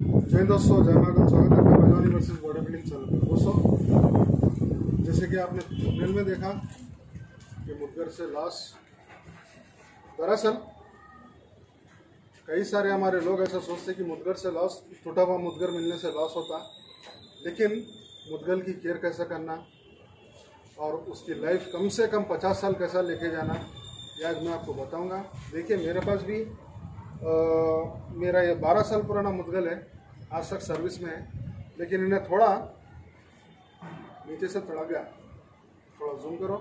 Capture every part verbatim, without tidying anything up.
जय दोस्तों, जय मागल। स्वागत है आपका पहलवानी वर्सेस बॉडी बिल्डिंग चैनल पर। दोस्तों, जैसे कि आपने थंबनेल में देखा कि मुदगर से लॉस, दरअसल कई सारे हमारे लोग ऐसा सोचते हैं कि मुदगर से लॉस, टूटा हुआ मुदगर मिलने से लॉस होता, लेकिन मुदगल की केयर कैसे करना और उसकी लाइफ कम से कम पचास साल कैसा लेके जाना, यह आज मैं आपको बताऊंगा। देखिए, मेरे पास भी आ, मेरा ये बारह साल पुराना मुदगल है, आज तक सर्विस में है, लेकिन इन्हें थोड़ा नीचे से तड़ा गया। थोड़ा जूम करो,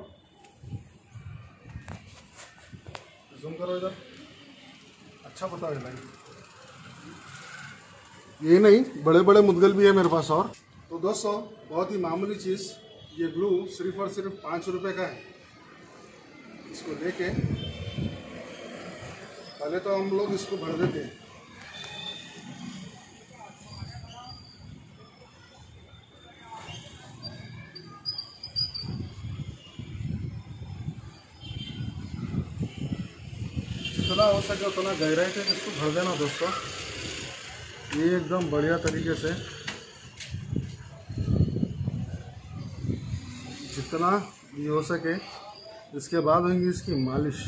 जूम करो इधर, अच्छा बताओ भाई। ये नहीं, बड़े बड़े मुदगल भी है मेरे पास। और तो दोस्तों, बहुत ही मामूली चीज़, ये ग्लू सिर्फ और सिर्फ पाँच रुपये का है। इसको लेके पहले तो हम लोग इसको भर देते हैं। जितना हो सके उतना गहराई से इसको भर देना दोस्तों, ये एकदम बढ़िया तरीके से, जितना भी हो सके। इसके बाद होंगी इसकी मालिश।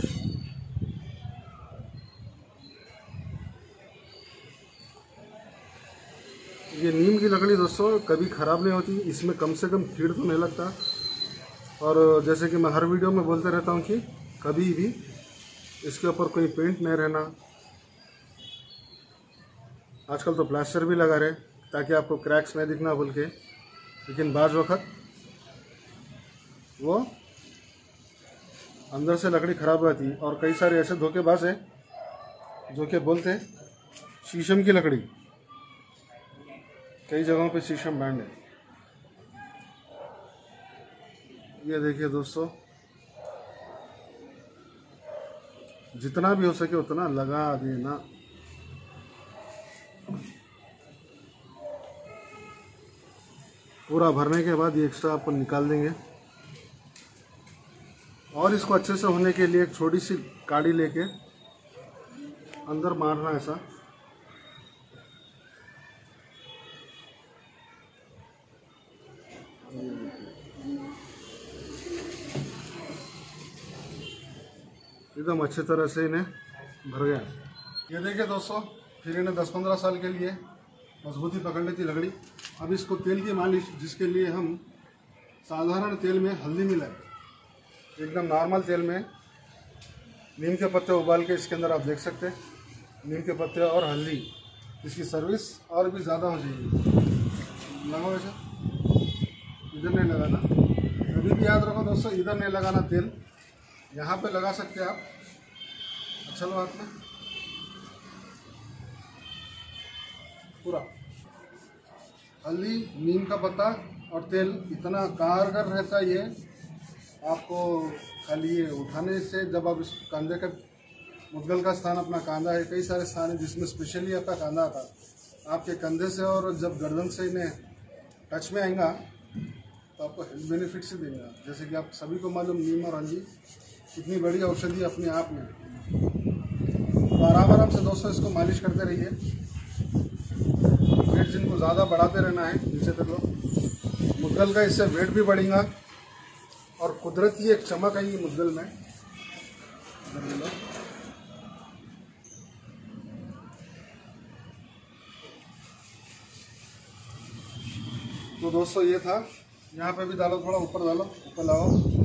ये नीम की लकड़ी दोस्तों कभी ख़राब नहीं होती, इसमें कम से कम कीड़ तो नहीं लगता। और जैसे कि मैं हर वीडियो में बोलते रहता हूँ कि कभी भी इसके ऊपर कोई पेंट नहीं रहना। आजकल तो प्लास्टर भी लगा रहे ताकि आपको क्रैक्स नहीं दिखना बोल के, लेकिन बाज़ वक्त वो अंदर से लकड़ी ख़राब रहती। और कई सारे ऐसे धोखेबाज हैं जो कि बोलते हैं शीशम की लकड़ी, कई जगहों पे शीशम बैंड है। ये देखिए दोस्तों, जितना भी हो सके उतना लगा देना। पूरा भरने के बाद ये एक्स्ट्रा आपको निकाल देंगे। और इसको अच्छे से होने के लिए एक छोटी सी काड़ी लेके अंदर मारना ऐसा। एकदम अच्छे तरह से इन्हें भर गया। ये देखिए दोस्तों, फिर इन्हें दस पंद्रह साल के लिए मजबूती पकड़ लेती लकड़ी। अब इसको तेल की मालिश, जिसके लिए हम साधारण तेल में हल्दी मिलाए, एकदम नॉर्मल तेल में नीम के पत्ते उबाल के इसके अंदर आप देख सकते हैं, नीम के पत्ते और हल्दी, इसकी सर्विस और भी ज़्यादा हो जाएगी। लगाओ ऐसा, इधर नहीं लगाना, कभी भी याद रखो दोस्तों, इधर नहीं लगाना तेल, यहाँ पे लगा सकते हैं आप। अच्छा लो हाथ में पूरा हल्दी, नीम का पत्ता और तेल, इतना कारगर रहता है ये आपको। खाली ये उठाने से, जब आप इस कंधे का, मुदगल का स्थान अपना कंधा है, कई सारे स्थान है जिसमें स्पेशली आपका कंधा आता है, आपके कंधे से, और जब गर्दन से इन्हें टच में आएगा तो आपको हेल्थ बेनिफिट से देगा। जैसे कि आप सभी को मालूम, नीम और हल्दी कितनी बड़ी औषधि अपने आप में। तो आराम आराम से दोस्तों इसको मालिश करते रहिए। वेट जिनको ज़्यादा बढ़ाते रहना है नीचे तक लो, मुदगल का इससे वेट भी बढ़ेगा और कुदरती एक चमक आएगी मुदगल में। तो दोस्तों ये था, यहाँ पे भी डालो, थोड़ा ऊपर डालो, ऊपर लाओ।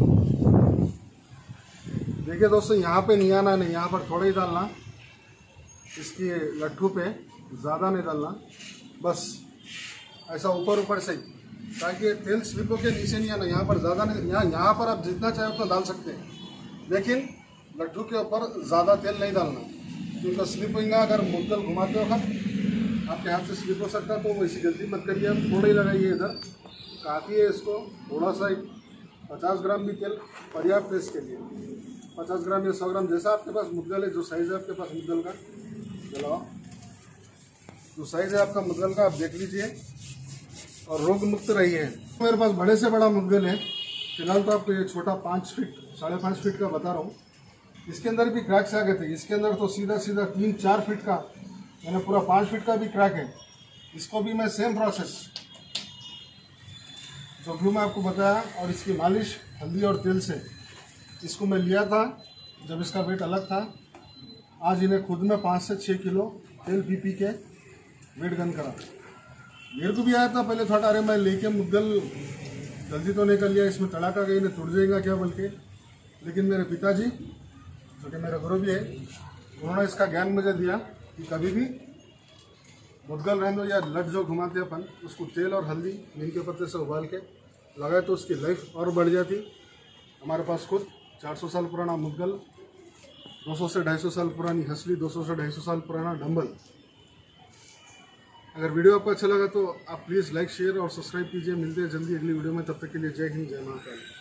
देखिए दोस्तों, यहाँ पे नहीं आना, नहीं, यहाँ पर थोड़ा ही डालना, इसकी लट्ठू पे ज़्यादा नहीं डालना, बस ऐसा ऊपर ऊपर से, ताकि तेल स्लिप होकर नीचे नहीं आना। यहाँ पर ज़्यादा नहीं, यहाँ यहाँ पर आप जितना चाहे उतना डाल सकते हैं, लेकिन लड्डू के ऊपर ज़्यादा तेल नहीं डालना, क्योंकि स्लिप होगा। अगर मुदगल घुमाते वक्त आपके हाथ से स्लिप हो सकता है, तो वो इसी गलती मत करिए। आप थोड़ा ही लगाइए, इधर काफ़ी है। इसको थोड़ा सा पचास ग्राम भी तेल पर्याप्त है इसके लिए, पचास ग्राम या सौ ग्राम, जैसा आपके पास मुदगल है, जो साइज़ है आपके पास मुदगल का, जलाओ जो साइज़ है आपका मुदगल का, आप देख लीजिए और रोग मुक्त रहिए। मेरे पास बड़े से बड़ा मुदगल है, फिलहाल तो आपको ये छोटा पाँच फीट साढ़े पाँच फीट का बता रहा हूँ। इसके अंदर भी क्रैक्स आ गए थे, इसके अंदर तो सीधा सीधा तीन चार फीट का, यानी पूरा पाँच फीट का भी क्रैक है। इसको भी मैं सेम प्रोसेस जो भी मैं आपको बताया, और इसकी मालिश हल्दी और तेल से इसको मैं लिया था जब इसका वेट अलग था। आज इन्हें खुद में पाँच से छः किलो तेल पी पी के वेट गन करा। मेरे को भी आया था पहले थोड़ा, अरे मैं लेके मुद्गल जल्दी तो नहीं कर लिया, इसमें तड़ाका गई ने टूट जाएगा क्या बोल के। लेकिन मेरे पिताजी जो कि मेरे गुरु भी है, उन्होंने इसका ज्ञान मुझे दिया कि कभी भी मुद्गल रहने दो या लट जो घुमाते अपन, उसको तेल और हल्दी नीम के पत्ते से उबाल के लगाए तो उसकी लाइफ और बढ़ जाती। हमारे पास खुद चार सौ साल पुराना मुद्गल, दो सौ से ढाई सौ साल पुरानी हंसली, दो सौ से ढाई सौ साल पुराना डंबल। अगर वीडियो आपको अच्छा लगा तो आप प्लीज़ लाइक शेयर और सब्सक्राइब कीजिए। मिलते हैं जल्दी अगली वीडियो में, तब तक के लिए जय हिंद जय महाकाल।